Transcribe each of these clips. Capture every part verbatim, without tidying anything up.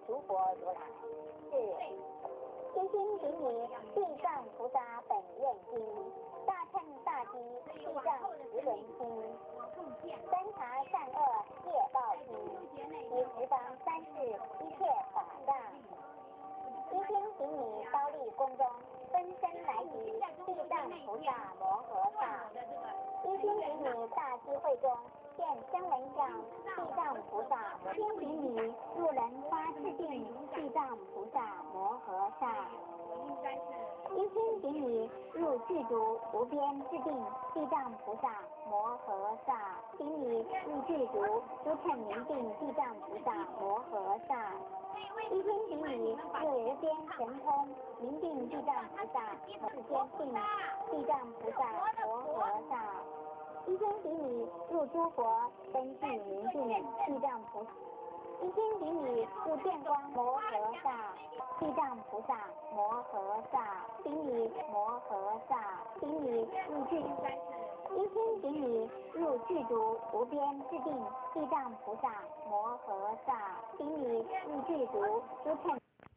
诸佛如来。是一心顶礼地藏菩萨本愿经，大乘大机地藏十轮经，三查善恶业报经，以十方三世一切法藏。一心顶礼高丽宫中分身来集地藏菩萨摩诃萨。一心顶礼大机会中现声闻相地藏菩萨。一心顶礼入人发智定地藏菩萨摩诃萨。一心顶礼入具足无边智定地藏菩萨摩诃萨。顶礼入具足诸乘明定地藏菩萨摩诃萨。一心顶礼入无边神通明定地藏菩萨世间定地藏菩萨摩诃萨。一心顶礼入诸佛根具明定地藏菩萨。一心顶礼入电光摩诃萨地藏菩萨摩诃萨。顶礼摩诃萨。顶礼入具一心顶礼入具足无边智定地藏菩萨摩诃萨。顶礼入具足诸乘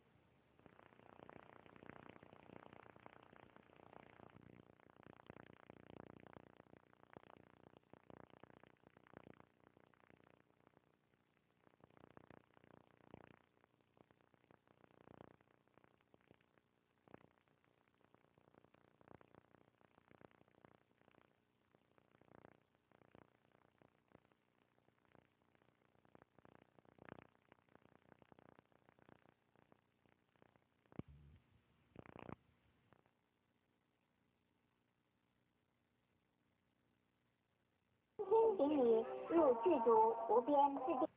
一心顶礼入具足无边智定。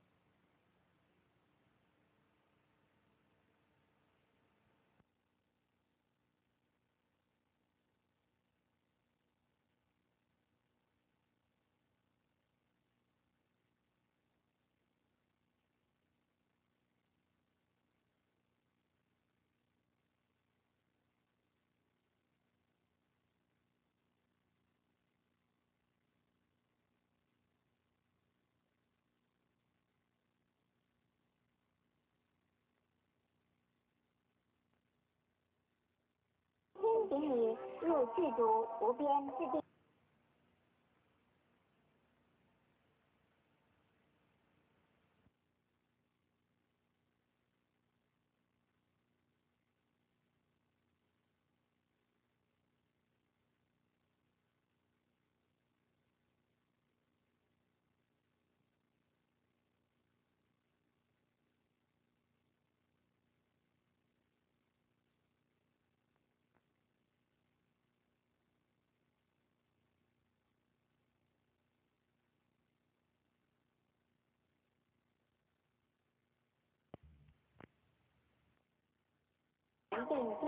一心顶礼入具足无边智定。定